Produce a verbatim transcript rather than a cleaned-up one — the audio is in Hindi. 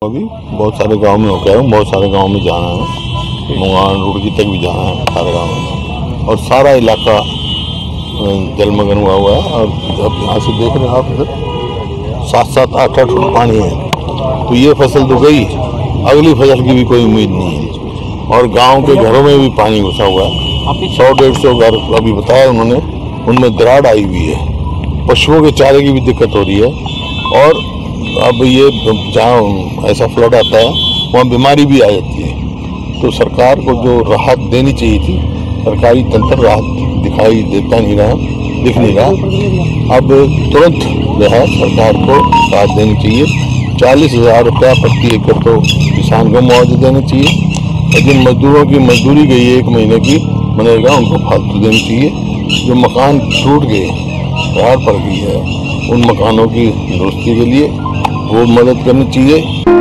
अभी बहुत सारे गांव में होकर आया हूँ, बहुत सारे गांव में जाना है, मुंगान रुड़की तक भी जाना है, सारे गांव में, और सारा इलाका जलमग्न हुआ हुआ है। और अब यहाँ से देख रहे हैं आप इधर सात सात आठ आठ फुट पानी है, तो ये फसल तो गई, अगली फसल की भी कोई उम्मीद नहीं है। और गांव के घरों में भी पानी घुसा हुआ है, सौ डेढ़ सौ घर अभी बताया उन्होंने, उनमें दरार आई हुई है, पशुओं के चारे की भी दिक्कत हो रही है। और अब ये जहाँ ऐसा फ्लड आता है वहाँ बीमारी भी आ जाती है। तो सरकार को जो राहत देनी चाहिए थी, सरकारी तंत्र राहत दिखाई देता नहीं रहा, दिख नहीं रहा। अब तुरंत जो है सरकार को राहत देनी चाहिए। चालीस हज़ार रुपया प्रति एकड़ तो किसान को मुआवजा देना चाहिए, और जिन मजदूरों की मजदूरी गई एक महीने की बनेगा उनको फालतू देनी चाहिए। जो मकान टूट गए, दरार पड़ गई है, उन मकानों की दुरुस्ती के लिए वो मदद करनी चाहिए।